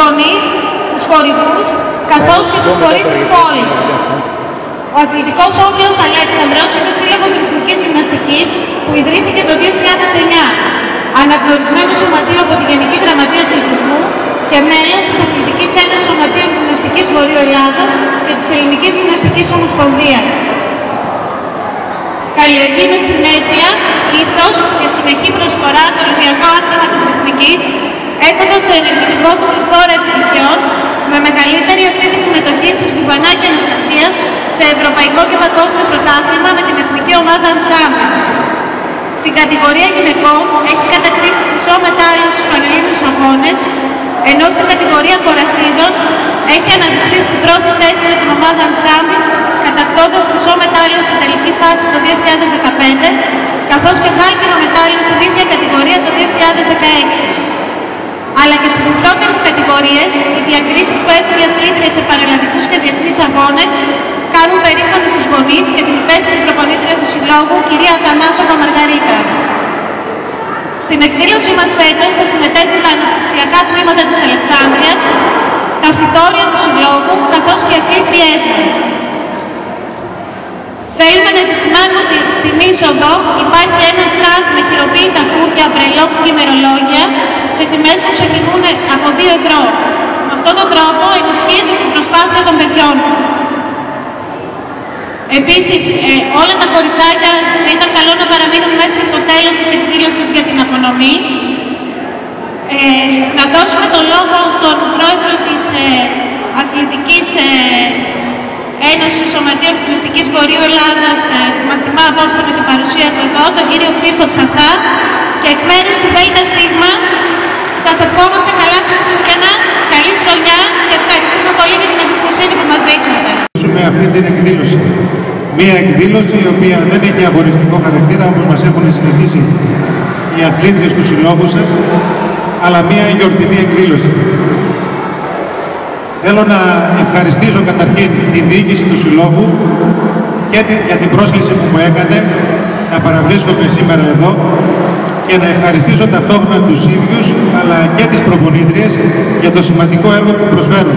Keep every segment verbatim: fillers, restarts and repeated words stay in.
γονείς, τους χορηγούς, καθώς και τους φορείς της πόλης. Ο Αθλητικός Όμιλος Αλέξανδρος είναι σύλλογος ρυθμικής γυμναστικής που ιδρύθηκε το δύο χιλιάδες εννιά, αναγνωρισμένο σωματείο από τη Γενική Γραμματεία Αθλητισμού και μέλος της Αθλητικής Ένωσης Σωματείων Γυμναστικής Βορείου Ελλάδος και της Ελληνικής Γυμναστικής Ομοσπονδίας. Καλλιεργεί με συνέπεια, ήθος και συνεχή προσφορά το Ολυμπιακό άθλημα της ρυθμικής, έχοντας το ενεργητικό του πληθώρα επιτυχιών, με μεγαλύτερη αυτή τη συμμετοχή της Γιουβανάκη Αναστασίας σε ευρωπαϊκό και παγκόσμιο πρωτάθλημα με την εθνική ομάδα Ενσάμπλ. Στην κατηγορία γυναικών έχει κατακτήσει χρυσό μετάλλιο στους Πανελλήνιους Αγώνες, ενώ στην κατηγορία κορασίδων έχει αναδειχθεί στην πρώτη θέση με την ομάδα Ενσάμπλ, κατακτώντας χρυσό μετάλλιο στην τελική φάση το δύο χιλιάδες δεκαπέντε, καθώς και χάλκινο μετάλλιο στην ίδια κατηγορία το δύο χιλιάδες δεκαέξι. Αλλά και στις μικρότερες κατηγορίες, οι διακρίσεις που έχουν οι αθλήτριες σε πανελλαδικούς και διεθνείς αγώνες κάνουν περήφανους τους γονείς και την υπεύθυνη προπονήτρια του Συλλόγου, κυρία Αθανάσοβα Μαργαρίτα. Στην εκδήλωσή μας φέτος θα συμμετέχουν τα αναπτυξιακά τμήματα της Αλεξάνδρειας, τα φυτόρια του Συλλόγου, καθώς και οι αθλήτριές μας. Θέλουμε να επισημάνουμε ότι στην είσοδο υπάρχει ένα στάντ με χειροποίητα κούρια, μπρελόκ και ημερολόγια σε τιμές που ξεκινούν από δύο ευρώ. Με αυτόν τον τρόπο ενισχύεται την προσπάθεια των παιδιών. Επίσης, ε, όλα τα κοριτσάκια θα ήταν καλό να παραμείνουν μέχρι το τέλος της εκδήλωσης για την απονομή. Ε, να δώσουμε το λόγο στον πρόεδρο της ε, Αθλητικής ε, Ένωσης Σωματείων Γυμναστικής Βορείου Ελλάδας, ε, που μας τιμά απόψε με την παρουσία του εδώ, τον κύριο Χρήστο Ψαθά, και εκ μέρους του ΔΕΛΤΑ ΣΥΓΜΑ σας ευχόμαστε καλά Χριστούγεννα, καλή χρονιά και ευχαριστούμε πολύ για την εμπιστοσύνη που μας δείχνετε. Με αυτή την εκδήλωση. Μία εκδήλωση η οποία δεν έχει αγωνιστικό χαρακτήρα όπως μας έχουν συνηθίσει οι αθλήτριες του συλλόγου σας, αλλά μία γιορτινή εκδήλωση. Θέλω να ευχαριστήσω καταρχήν τη διοίκηση του συλλόγου και για την πρόσκληση που μου έκανε να παραβρίσκομαι σήμερα εδώ και να ευχαριστήσω ταυτόχρονα τους ίδιους αλλά και τις προπονήτριες για το σημαντικό έργο που προσφέρουν.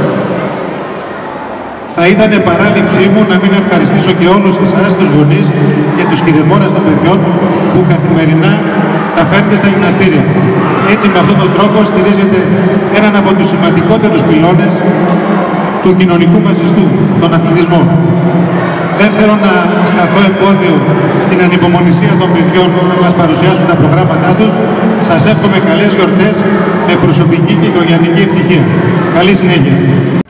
Θα ήταν παράληψή μου να μην ευχαριστήσω και όλους εσάς, τους γονείς και τους κηδεμόνες των παιδιών που καθημερινά τα φέρνετε στα γυμναστήρια. Έτσι, με αυτόν τον τρόπο στηρίζετε έναν από τους σημαντικότερους πυλώνες του κοινωνικού μας ιστού, τον αθλητισμό. Δεν θέλω να σταθώ εμπόδιο στην ανυπομονησία των παιδιών να μας παρουσιάσουν τα προγράμματά τους. Σας εύχομαι καλές γιορτές με προσωπική και οικογενειακή ευτυχία. Καλή συνέχεια.